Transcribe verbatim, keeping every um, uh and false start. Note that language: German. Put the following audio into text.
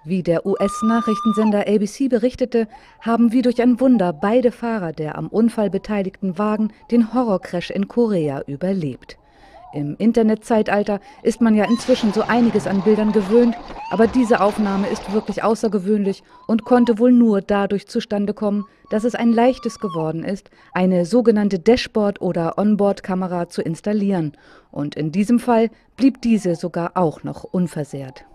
Wie der U S-Nachrichtensender A B C berichtete, haben wie durch ein Wunder beide Fahrer der am Unfall beteiligten Wagen den Horrorcrash in Korea überlebt. Im Internetzeitalter ist man ja inzwischen so einiges an Bildern gewöhnt, aber diese Aufnahme ist wirklich außergewöhnlich und konnte wohl nur dadurch zustande kommen, dass es ein leichtes geworden ist, eine sogenannte Dashboard- oder Onboard-Kamera zu installieren. Und in diesem Fall blieb diese sogar auch noch unversehrt.